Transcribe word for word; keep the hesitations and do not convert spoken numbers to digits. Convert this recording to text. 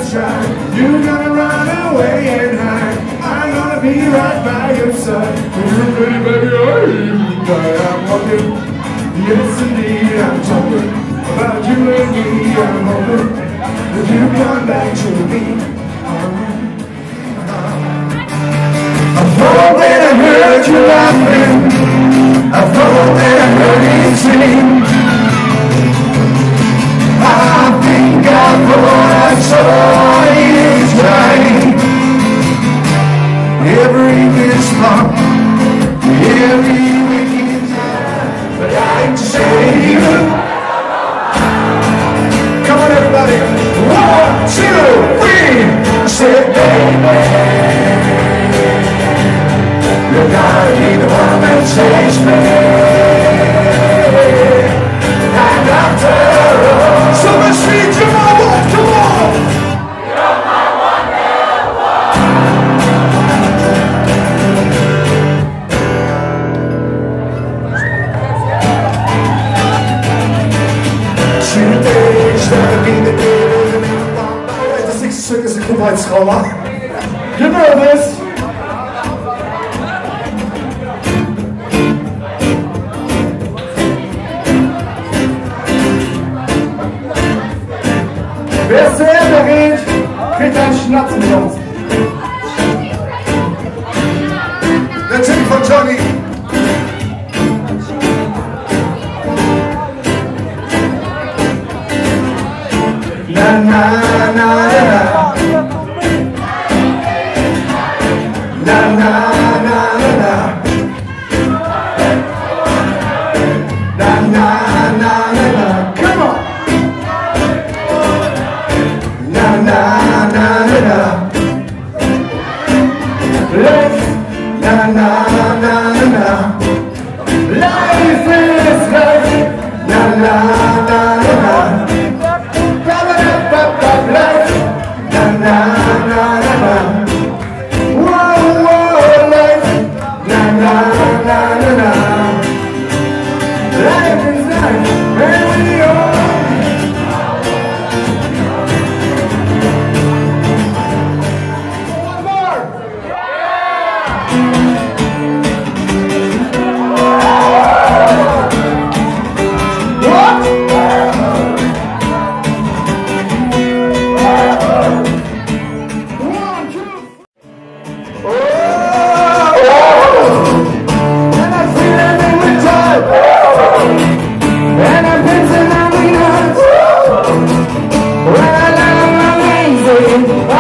sunshine. You're gonna run away and hide. I'm gonna be right by your side. When you're ready, baby, I'm I'm walking. Yes, indeed, I'm talking about you and me. I'm hoping that you come back to me. I thought that I heard you laughing. I thought that I heard you sing. I think I thought I saw you trying. Every misspot, every wicked time. But I ain't saving. Come on, everybody. One, two, three. I said, baby, you're gonna be the one that saves me. And after all, so much sweet, you're my one, come on. You're my Today's gonna be the day of the marathon. Alright, das nächste Stück ist ein Kindheitstrauma. You know this. Wer zu Ende geht, kriegt einen Schnaps mit uns. Der Tipp von Johnny. Na na na na na na na na na na na na. Come on. Na na na na. Life. Na na na na. Life is life. Na na na na. Life, na na na na na. Whoa, whoa, life, na na na na na. Life is life, and we are. One more. What? When